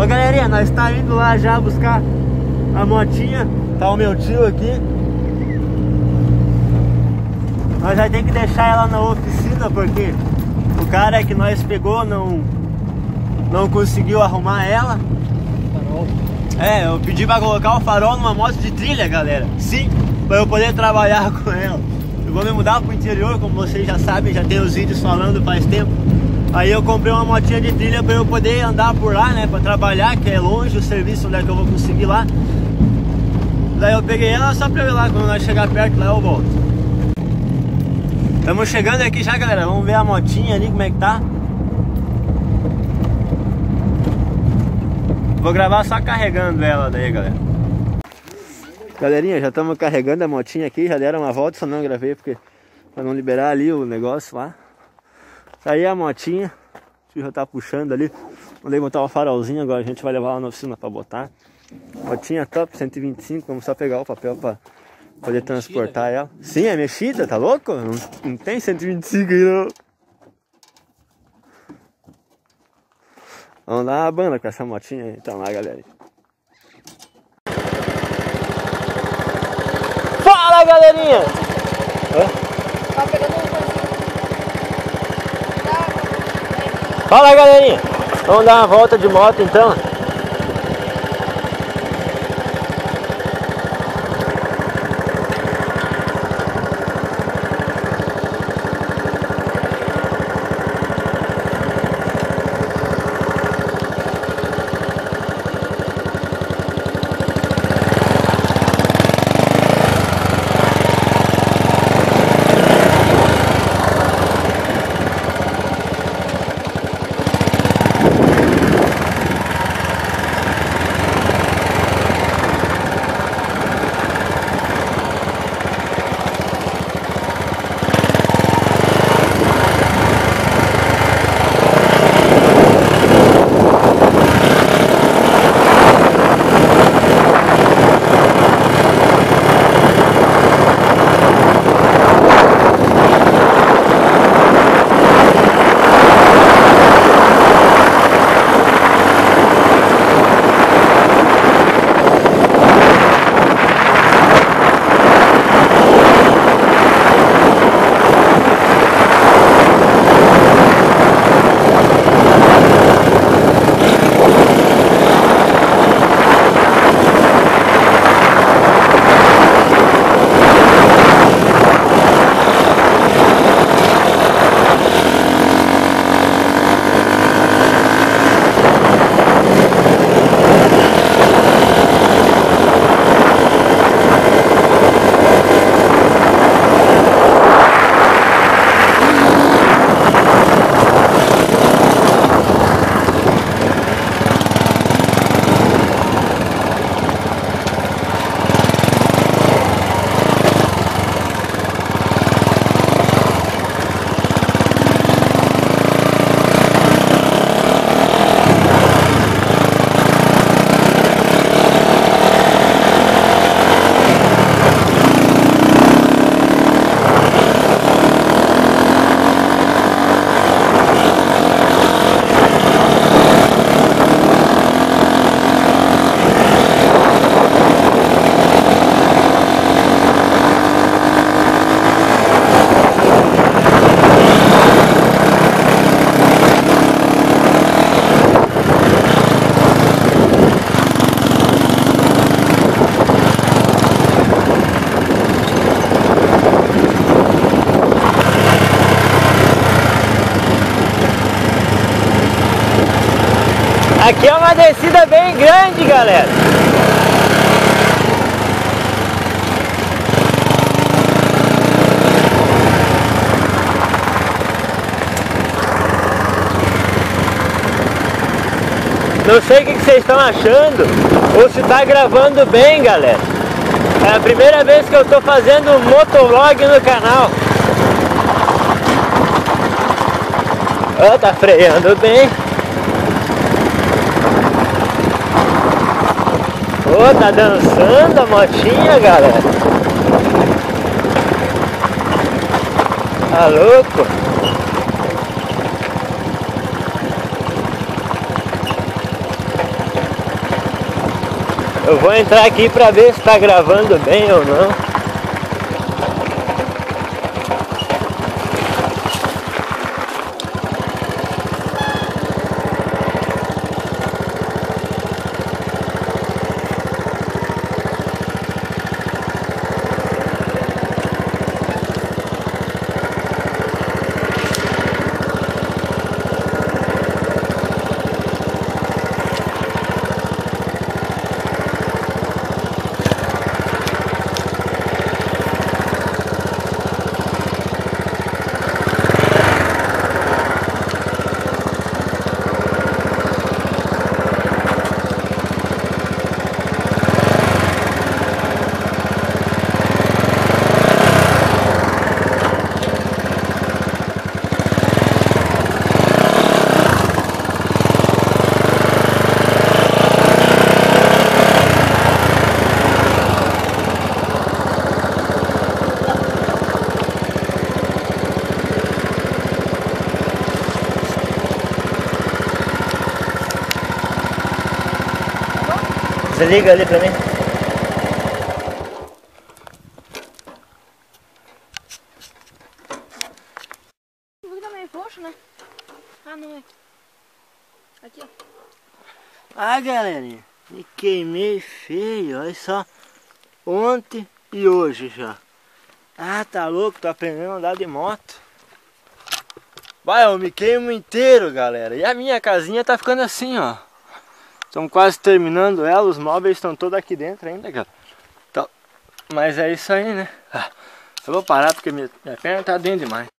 Ô galerinha, nós tá indo lá já buscar a motinha. Tá o meu tio aqui. Nós já tem que deixar ela na oficina porque o cara que nós pegou não conseguiu arrumar ela. Farol. É, eu pedi pra colocar o farol numa moto de trilha, galera. Sim, pra eu poder trabalhar com ela. Eu vou me mudar pro interior, como vocês já sabem, já tem os vídeos falando faz tempo. Aí eu comprei uma motinha de trilha pra eu poder andar por lá, né, pra trabalhar, que é longe o serviço onde é que eu vou conseguir lá. Daí eu peguei ela só pra eu ir lá, quando nós chegar perto lá eu volto. Estamos chegando aqui já, galera, vamos ver a motinha ali, como é que tá. Vou gravar só carregando ela daí, galera. Galerinha, já estamos carregando a motinha aqui, já deram uma volta, só não gravei porque pra não liberar ali o negócio lá. Tá aí a motinha, o tio já tá puxando ali. Mandei botar o farolzinho, agora a gente vai levar ela na oficina pra botar. Motinha top, 125, vamos só pegar o papel pra poder transportar ela. Sim, é mexida, tá louco? Não tem 125 aí não. Vamos dar uma banda com essa motinha aí, então lá, galera. Fala, galerinha! Tá pegando um coisinho. Fala, galerinha! Vamos dar uma volta de moto então. Aqui é uma descida bem grande, galera. Não sei o que vocês estão achando, ou se tá gravando bem, galera. É a primeira vez que eu tô fazendo um motovlog no canal. Ó, tá freando bem. Ó, tá dançando a motinha, galera. Tá louco? Eu vou entrar aqui pra ver se tá gravando bem ou não. Desliga ali pra mim. Fica meio roxo, né? Ah, não é. Aqui, ó. Ah, galerinha, me queimei feio, olha só. Ontem e hoje já. Ah, tá louco, tô aprendendo a andar de moto. Vai, eu me queimo inteiro, galera. E a minha casinha tá ficando assim, ó. Estamos quase terminando ela, os móveis estão todos aqui dentro ainda, cara. Então, mas é isso aí, né? Eu vou parar porque minha perna tá dentro demais.